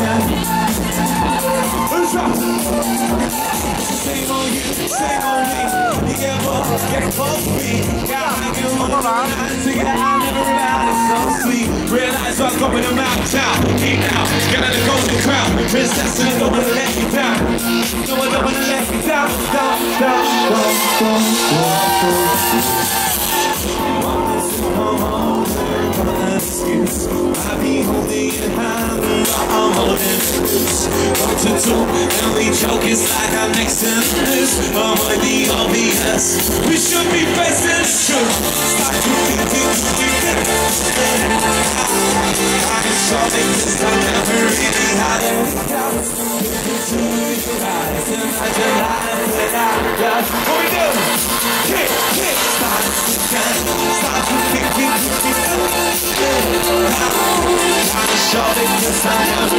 Shame on you, shame on me. You get more, get close to me. Got me doing together, I never about it, so sweet. Realize what's going to mouth down. Keep now, get out the golden crown. Princess, I don't wanna let you down. No, I don't wanna let you down. Excuse. I be holding your hand, I'm holding loose. What to do, and we joke, it's like I'm next to this. Avoid the obvious, we should be facing the truth. Start to think I can show it, cause I never really had it. To your eyes, imagine life without love. What we do? Kick, start to think. I can show it, cause I never